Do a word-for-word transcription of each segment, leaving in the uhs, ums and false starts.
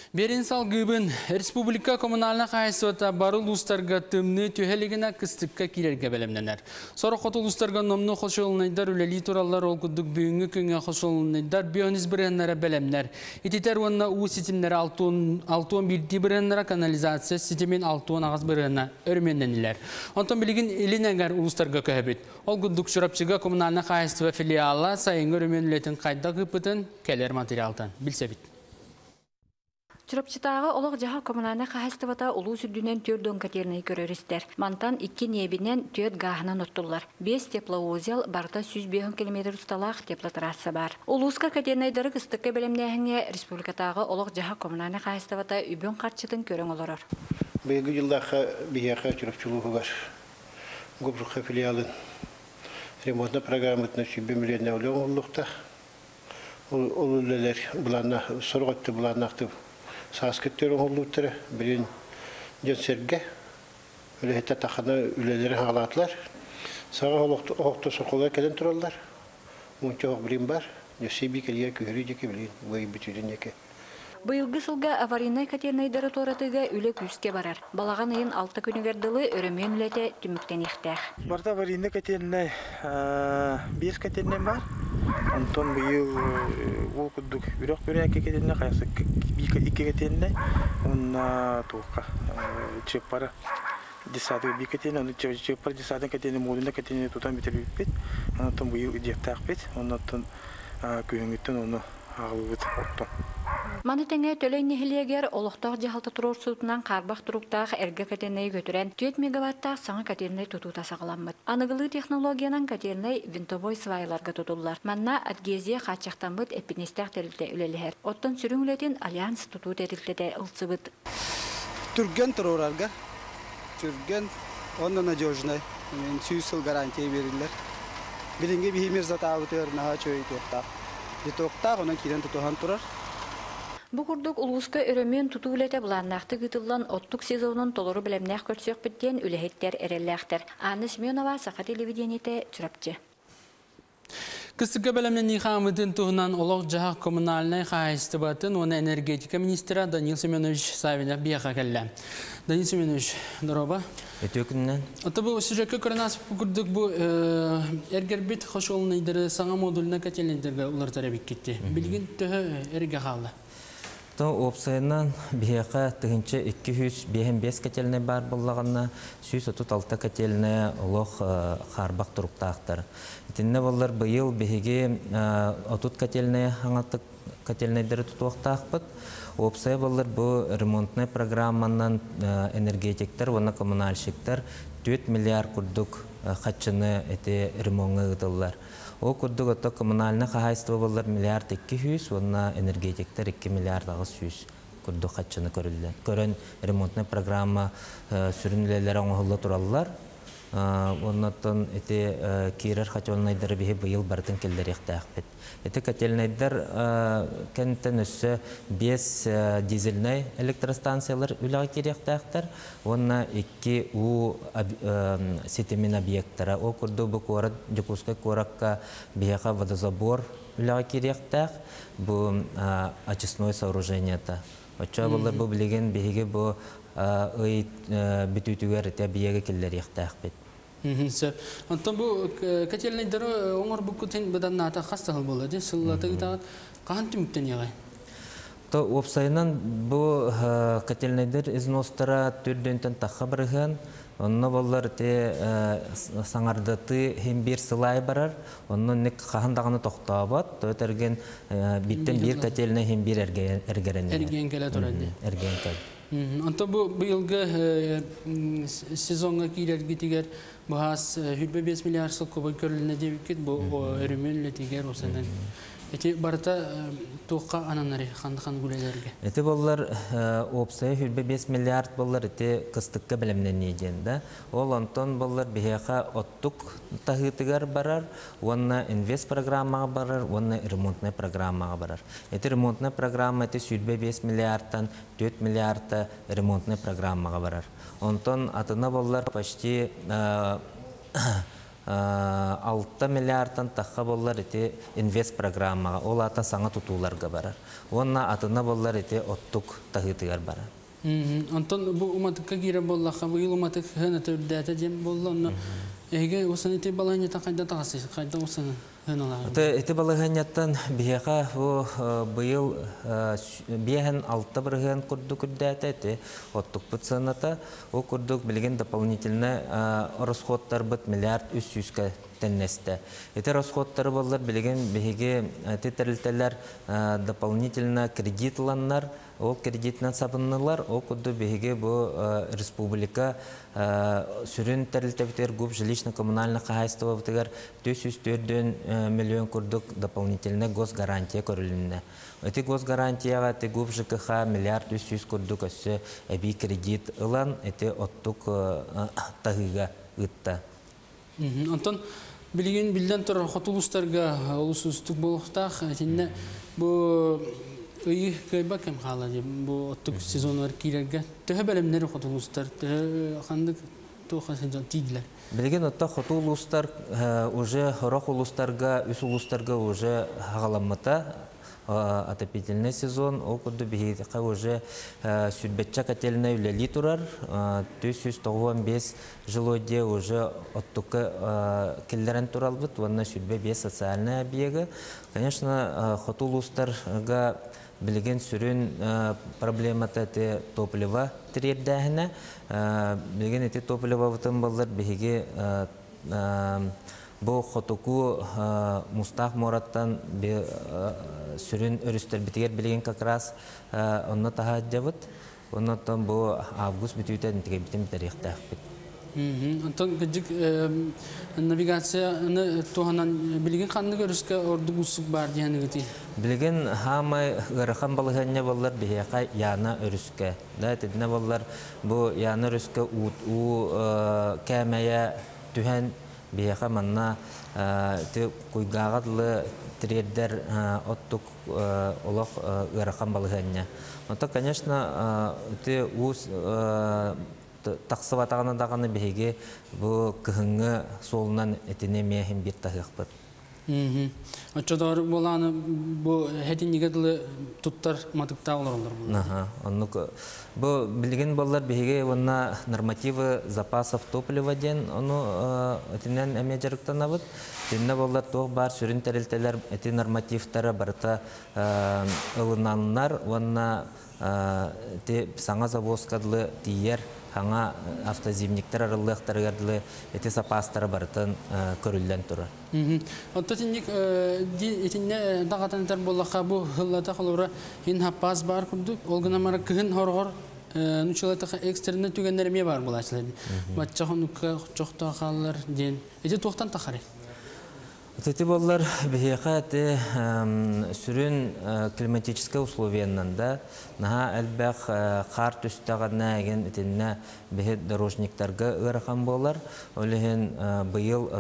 Берин салгыбын республика коммунальна кайсыта барыл устарга тымны түйелігіна кыстыкка кирерге белемненер. Сора қотыл устарга номны қошылынайдар үлелі туралар олгуддук бүйінгі күнге қошылынайдар биониз біреннері белемнер. Ититер онна у сетимнері алтуон бирди біреннері канализация сетимен алтуон ағыз біренна өрменненілер. Онтон білігін илинәгер улустарга көбет. Олгуддук шурапчыга коммунальна кайсыва филиала сайын өрменлетін қайда кыпытын келер материалтан. Білсебет. Чурапчытағы олық жаға коммунальна қағыстывата ұлу сүрдінен түрден катеріне көрерістер. Мантан икки небінен төт ғағынан оттылар. бес теплоузел барда жүз бес километр ұсталақ теплотрасса бар. Улуска катерінайдары кыстыққа бәлемнәхіңе республикатағы олық жаға коммунальна қағыстывата үбін қатшытын көрің оларыр. Бейгі жылдаққа бейяқа чурапчылығы бар. Губжыққа филиалын ремонтна программытына сүйбе миллионна олың олықта. Ол үлелер сұрғатты бұланнақты саскеттер олуттары бірін жөнсерге үлехетті тақына үлелері ғалатылар. Саға оқты соқылар кәден тұралар. Мұнча оқ бірін бар. Нөсейбі кәлге күйірі деке білін. Бұй бүтілін еке. Бұйылғы сылға аварийнай катернайдары торатыға үлі күске барар. Балаған айын алты күнігерділі өрімен үлеті түміктен ектәқ. Барда аварийнай катернай бес катернай бар. Антон бұйыл ол күдік үрек көрі әке катернай қаясы екі катернай. Онна тоққа чөп бары. Десады бір катернай, оны чөп бары десадың катернай молында катернай тұтан бітер бет. Оннан бұйыл үдектәқ бет. Оннан күйінгіттен оны ағылы бет. Маны тәңе төлей нехилегер олықтақ жағалты тұрор сұтынан қарбақ тұруқтақ әргі катернай көтірен төрт мегаваттақ саңа катернай тұтута сағыламмыд. Анығылы технологияның катернай винтобой свайларға тұтылар. Манна адгезия қатшақтанбыд эпинестәқ тәрілді үлелігер. Оттан сүрін үлетін альянс тұту тәрілді де ұлсыбыд. Түрген тұрорарға, түрген онына жожынай, сүйсіл гарантия берілер. Білінге беймер затауыты өрінаға чөй тоқтақ. Тоқтақ оның кейден тұтуған тұрар. Бу курдук улуска өрөмөн тутуу үлете буланнақты гытыллан оттук сезонун толору билемнэх көрсөк биттен үлехеттер эреллэхтер. Анна Семенова, Саха телевидениете, Чурапчы. Кыстыгга белемнен нихамытын туһунан олох жаһа коммунальный хайстыбатын оны энергетика министра Данил Семенович Савинов бияха келле. Данил Семенович, здорово. Өтөкүннен. Ата бу сюжетке көрнас курдук бу эргербит хошолнайдыры саңа модулуна кателендерге улар тарабик кетти. Билген төһө эрге халды. Опсайынан бияқа тыгынчы эки жүз беш кателіне бар болағына жүз отуз алты кателіне олық қарбақ тұруқтақтар. Итінне болар бұйыл бігеге отуз кателіне аңаттық кателінедері тұтуақтақпыд. Опсай болар бұл ремонтный программанан энергетиктер, оны коммунальщиктер төрт миллиард күрдік қатшыны әте ремонғы ғыдылар. О күрдік отто коммунальны қағайсты болар миллиард эки жүз, онна энергетиктер эки миллиард ағыз жүз күрдік қатшыны көрілді. Көрін ремонтный программа сүрінлелері оңғылы тұралылар. Оннаттан әте кейрер қатшылынайдары бейі бұйыл бардың келдер еқті әқпет. Әте кәтелінайдар кәнттен өссі бес дизельнай электростанциялар үліға керекті әқтар. Онна екі у сетемин объекттара. О күрді бұл қорат жүкускай қораққа бейіға водозабор үліға керекті әқ. Бұл очистной сооружениета. Оча болар бұл білеген бейге бұл үй бүтүтүгер әте бейге келдер еқті әқпет. Антон бу кателнайдары оңор бу күтен бадан ната хастагыл болады. Сыллата гитагат кахан түмүктен ягай. То опсайнан бу кателнайдар изностара түрдөнтен тахха барган. Онно боллар те саңардаты хем бир сылай барар. Онно нек кахандаганы токтабат. То терген биттен бир кателне хем бир эргерен. Эрген келе турады. Эрген кел. Anta bu bu yılgı sezonga kiler gitiger bahas hübbe beş milyar sıl kuba körlüğüne devket bu örümünle tiger o senden. Eti barata tuğqa ananları kandı kandı gülelerge. Eti bollar opsaya hübbe beş milyar bollar eti kıstıkka bilemden neyeceğinde. Ol ondan bollar biheqa ottuk tahıtıgar barar, onna invest programmağa barar, onna remontne programmağa barar. Eti remontne programma eti hübbe beş milyardan dört milyarda remontne programmağa barar. Ondan atına bollar почти алты миллиардтан таққа болар ете инвест программаға, ол ата саңа тұтуларға барар. Онна атына болар ете оттук тағытығар барар. Антон, бұл ұматыққа кері боллаққа, бұл ұматық ғына түрдәті дем болды, онна әйге осыны ете балағынеттен қайда тағасы, қайда осыны ғына лағы? Ете балағынеттен бияға бұйыл бияғын алты бірғын күрді күрдәті әте оттук бұт сынаты, ол күрдік білген дополнительны расходтар бұт миллиард үс жүзге теннесте. Эти расходтары болар билеген беге тетерлтелер дополнительно кредитланнар, ол кредитнан сабыннылар, ол куду беге бу республика сүрін тәрілтәбітер губ жилищно-коммунальный хозяйство бітігер төрт жүз төрт миллион курдук дополнительно госгарантия көрілінне. Эти госгарантияға эти губ ЖКХ миллиард үс жүз курдук өссі әбей кредит ылан, эти оттук тағыға ұтта. Антон, билеген билден тұр хотулустарға олысыстық болуқтақ, әтінде бұл өйі көйбі кәм қала деп, бұл оттық сезонлар кейлерге түхі бәлемдері хотулустар, түхі қандық тұға сезон тейділер. Билеген отта хотулустар уже роқ улустарға, үс улустарға уже ғаламыта отопительный сезон, ол күрді бейдіға уже сүрбетча котельна үлелі тұрар, төрт жүз тоқсан бес жыл өйде уже оттықы келдерін тұрал бұд, онына сүрбе бес социальный объегі. Конечно, хотулустарға білген сүрін проблемата әте топлива тірердәхіне, білген әте топлива бұтын болар бейге бұл хотуку Мустах Мораттан сүрін өрістер бітігер білген как раз онына таға жабыт. Оннан бұл август бітуйтен тіге бітін бітарияқта ақпет. Антон, күджік навигацияны туғанан білген қанды көріске орды ұсық бар дейіні күті? Білген хамай ғырықан балығанне болар бейеқа яна өріске. Дәтедіне болар бұл яна өріске ұу кәмәйә түхән бияқа манна куйгағадлы тірердер оттук олық ғырықан балығанне. Онта, конечно, тақсыватағаны дағаны бейге бұл күхіңі солынан әтіне мейхін бір тағықпыд. Отчадары боланы бұл әтін негеділі тұттар матықта олар олар? Бұл білген болар бейге онна нормативы запасов топлива ден, оны әтінен әме жарықтан абыд. Тенне болар тоқ бар сүрін тәрілтелер әті нормативтары барыта ылынанлар, онна саңа завозкадлы тиер хаңа автозимниктер арылықтарғардылы әте запастары барытын көрілден тұры. Отта теннек етінне дағатанытар болаққа бұл ғыллата қалуыра ең хаппаз бар күрдік, олғына мара күхін хорғыр нүчелатыға экстеріне түгенлеріме бар бұл әсілерді. Батча қонуққа жоқта қалылар ден. Әте тоқтан тақары? Эти болар бейеқа әте сүрін климатическая условияннан да, наға әлбәқ қар түстіғадына әген әтеніне бейе дорожниктарға ғыраған болар. Олеген бұйыл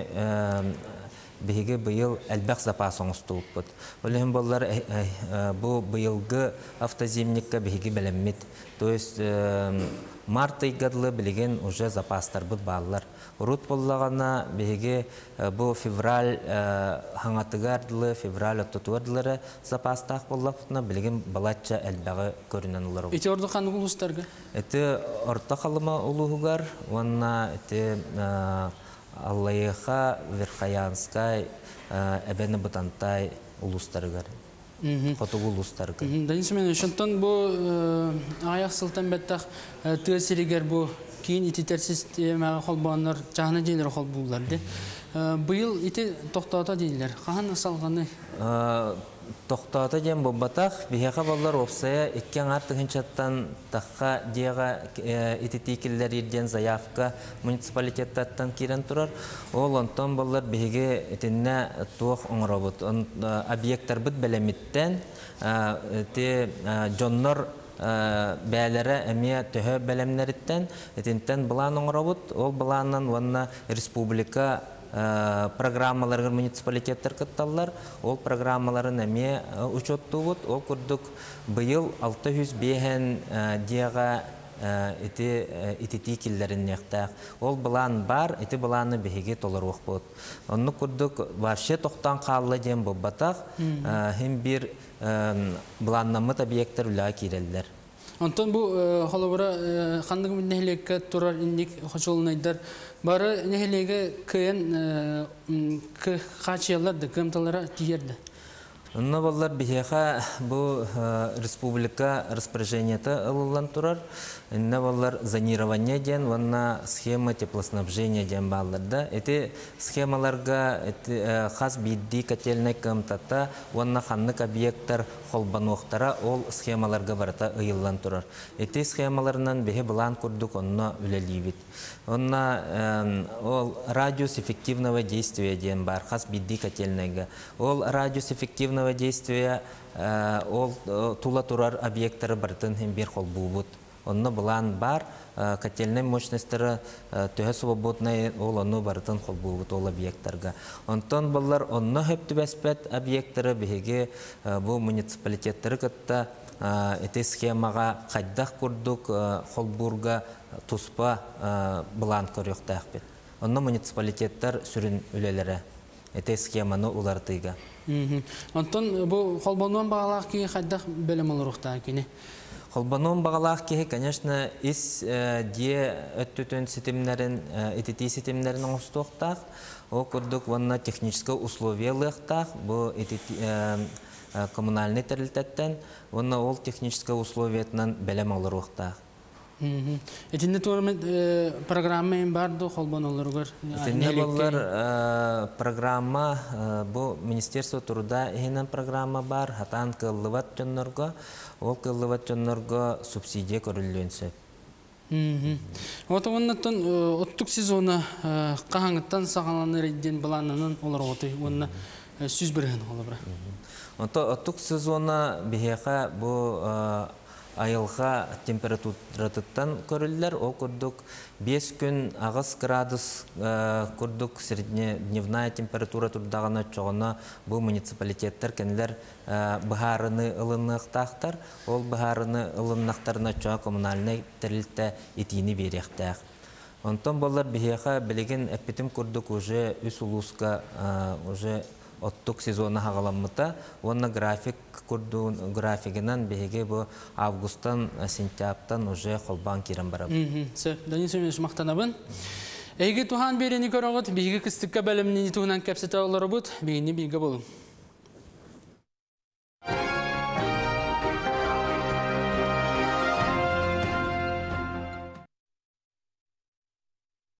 бейге бұйыл әлбәқ запасын ұстуып бұд. Олеген болар бұл бұйылғы автозимникка бейге бәлеммет. То есть март айгадлы білеген уже запастар бұд балылар. Урут боллағана бейге бұл февраль хаңатығардылы, февраль оттутуардылары запастақ боллақпытына білеген балатча әлбәғі көрінен олар. Эти орды қаны ұлыстарға? Эти орта қалыма ұлығығар, онна эти Аллайыға, Верхаянскай, әбәні бұтантай ұлыстарығар. Хотугу ұлыстарығы. Данис мен үшінтон бұл аяқ сылтан бәттақ түйесерігер бұл кейін итетер системаға қол бағанлар жағына дейінер қол бұлларды. Бұйыл ите тоқтауыта дейілер. Қаған асалғаны? Тоқтауыта дейін бұбатақ, бейеға балар опсая еккен артығын чаттан таққа дейіға итетекелер ерден заявка муниципалитеттаттан керен тұрар. Ол онтан балар бейге етінне туық оңыра бұд. Объекттар бұд бәлеметтен, жоннор бәлері әме түхі бәлемнеріттен, етінтен бұлан оңыра бұд. Ол бұланнан онына республика программаларға муниципалитеттер кытталар, ол программаларын әме учетту бұд, ол күрдік бұйыл алты жүз бейхен дейға ити итити киллерин нехтах. Ол булан бар, ити буланы беге толорук бут. Онны курдук вообще токтан каллы дем бобатак, хим бир буланнамы объекттер ула киреллер. Антон бу холобра хандык нехлекке турар индик хочолнайдар бары нехлеге кыен к хачылар да кымталара тиерде. Онны боллар бихеха бу республика распоряжениета ылылан турар. Инна боллар зонирование ден, ванна схема теплоснабжения ден балларда. Эти схемаларга хас бидди котельный кымтата, ванна ханнык объекттар холбануқтара ол схемаларга барата ыйыллан турар. Эти схемаларынан бихе булан курдук онна үлелибит. Онна ол радиус эффективного действия ден бар, хас бидди котельныйга. Ол радиус эффективного действия ол тула турар объекттары бартын хем бир холбубут. Онны булан бар, котельный мощностьтары төһө свободный ол онны бартын холбубут ол объекттарга. Онтон буллар онны хөптүбәспәт объекттары беге бу муниципалитеттары кытта эти схемага кайдах курдук холбурга туспа булан көрөктәхбит. Онны муниципалитеттер сүрүн үлеләре эти схеманы улартыга. Антон бу холбонуан багалак ки кайдах белем олурукта кини. Холбонуан багалак ки, конечно, ис дие өттүтөн системнерин, этити системнерин оңстуктак, о курдук ванна техническое условиялыктак, бу этити коммунальный терилтеттен, ванна ол техническое условиятынан белем олуруктак. Этинде турмет программа барды холбон олоргор. Этинде боллар программа бу Министерство труда ихинен программа бар, хатан кыллыбат жоннорго, ол кыллыбат жоннорго субсидия көрүлөнсө. Вот оннан оттук сезона кахаңыттан сагаланыр иден булананын олар оты, онна сүз берген олабра. Онто оттук сезона бихеха бу айылға температураттан көрілдер, ол күрдік бес күн ағыз градус күрдік среднедневная температура тұрдағына чоғына бұл муниципалитеттер кәнілер бұхарыны ылыннақтақтар, ол бұхарыны ылыннақтарына чоға коммунальный тәрілтті етейіні беректәқ. Онтан болар бігеға білеген әппетім күрдік уже үс улуска уже оттук сезона хағаламыта, онна график курдун графигинан беге бу августтан сентябрьтан уже холбан кирен барабы. Сэ, Данис Семенович мақтанабын. Эйге тухан берени көрөгөт, биги кыстыкка бөлүмүнүн туунан кепсете олорубут, бигини биге болун.